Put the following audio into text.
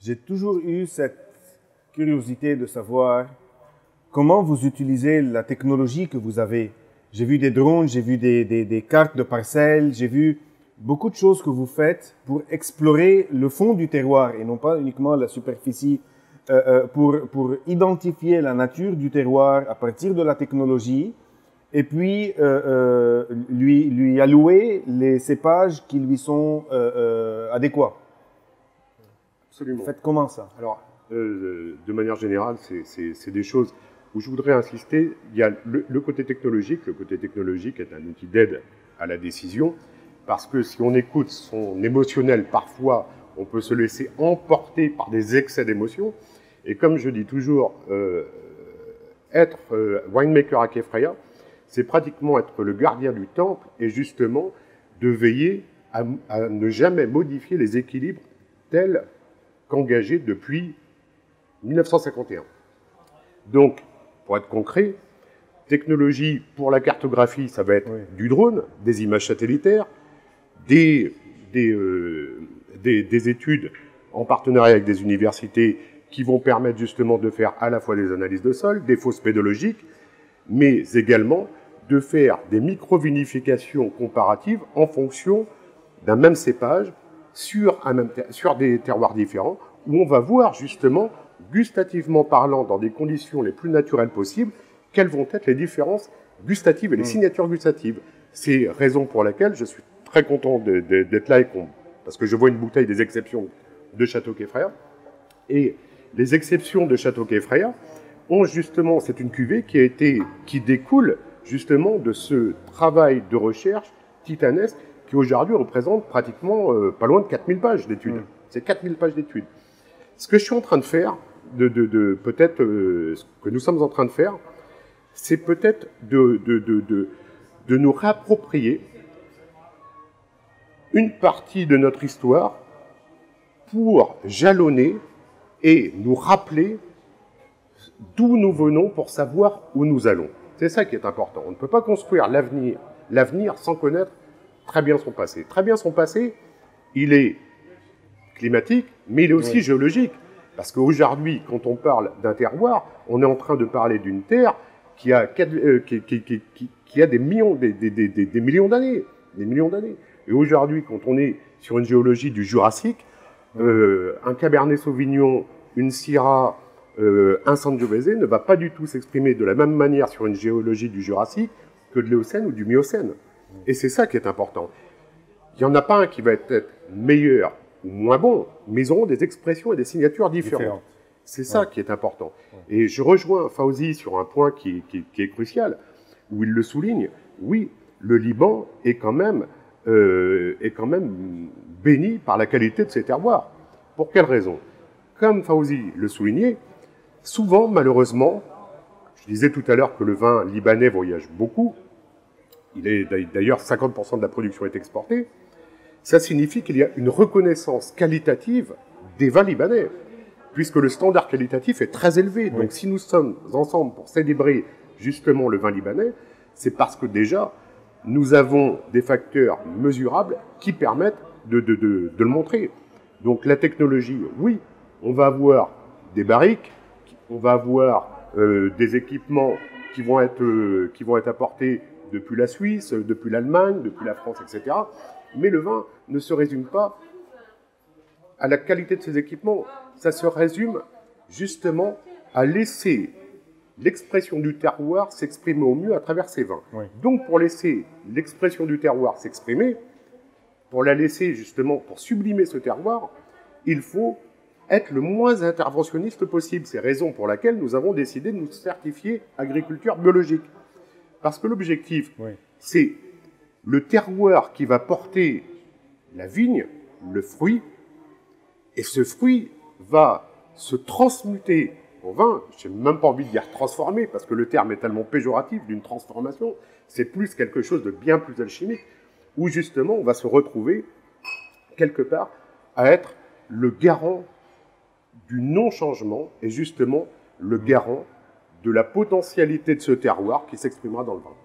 J'ai toujours eu cette curiosité de savoir comment vous utilisez la technologie que vous avez. J'ai vu des drones, j'ai vu des cartes de parcelles, j'ai vu beaucoup de choses que vous faites pour explorer le fond du terroir et non pas uniquement la superficie, pour identifier la nature du terroir à partir de la technologie et puis lui allouer les cépages qui lui sont adéquats. Absolument. Vous faites comment ça? Alors, de manière générale, c'est des choses où je voudrais insister. Il y a le côté technologique. Le côté technologique est un outil d'aide à la décision, parce que si on écoute son émotionnel, parfois, on peut se laisser emporter par des excès d'émotion. Et comme je dis toujours, être winemaker à Keffraya, c'est pratiquement être le gardien du temple et justement de veiller à ne jamais modifier les équilibres tels qu'engagés depuis 1951. Donc, pour être concret, technologie pour la cartographie, ça va être du drone, des images satellitaires, des études en partenariat avec des universités qui vont permettre justement de faire à la fois des analyses de sol, des fosses pédologiques, mais également de faire des micro-vinifications comparatives en fonction d'un même cépage sur des terroirs différents, où on va voir justement, gustativement parlant, dans des conditions les plus naturelles possibles, quelles vont être les différences gustatives et les signatures gustatives. C'est raison pour laquelle je suis très content d'être là, parce que je vois une bouteille des exceptions de Château Keffraya. Et les exceptions de Château Keffraya ont justement, c'est une cuvée qui découle justement de ce travail de recherche titanesque qui aujourd'hui représente pratiquement pas loin de 4000 pages d'études. C'est 4000 pages d'études. Ce que je suis en train de faire, peut-être ce que nous sommes en train de faire, c'est peut-être de nous réapproprier une partie de notre histoire pour jalonner et nous rappeler d'où nous venons pour savoir où nous allons. C'est ça qui est important. On ne peut pas construire l'avenir sans connaître très bien son passé. Très bien son passé, il est climatique, mais il est aussi géologique. Parce qu'aujourd'hui, quand on parle d'un terroir, on est en train de parler d'une terre qui a des millions d'années. Des millions d'années. Et aujourd'hui, quand on est sur une géologie du Jurassique, un Cabernet Sauvignon, une Syrah, un Sangiovese ne va pas du tout s'exprimer de la même manière sur une géologie du Jurassique que de l'Éocène ou du Miocène. Et c'est ça qui est important. Il n'y en a pas un qui va être meilleur ou moins bon, mais ils auront des expressions et des signatures différentes. C'est ça qui est important. Et je rejoins Fawzi sur un point qui est crucial, où il le souligne. Oui, le Liban est quand même béni par la qualité de ses terroirs. Pour quelle raison? Comme Fawzi le soulignait, souvent, malheureusement, je disais tout à l'heure que le vin libanais voyage beaucoup, il est d'ailleurs 50% de la production est exportée, ça signifie qu'il y a une reconnaissance qualitative des vins libanais, puisque le standard qualitatif est très élevé. Donc si nous sommes ensemble pour célébrer justement le vin libanais, c'est parce que déjà, nous avons des facteurs mesurables qui permettent de le montrer. Donc la technologie, oui, on va avoir des barriques, on va avoir des équipements qui vont être apportés depuis la Suisse, depuis l'Allemagne, depuis la France, etc. Mais le vin ne se résume pas à la qualité de ces équipements. Ça se résume justement à laisser l'expression du terroir s'exprimer au mieux à travers ces vins. Donc pour laisser l'expression du terroir s'exprimer, pour la laisser justement, pour sublimer ce terroir, il faut être le moins interventionniste possible. C'est la raison pour laquelle nous avons décidé de nous certifier agriculture biologique. Parce que l'objectif, c'est le terroir qui va porter la vigne, le fruit, et ce fruit va se transmuter en vin. Je n'ai même pas envie de dire transformer, parce que le terme est tellement péjoratif d'une transformation. C'est plus quelque chose de bien plus alchimique, où justement on va se retrouver quelque part à être le garant du non-changement et justement le garant de la potentialité de ce terroir qui s'exprimera dans le vin.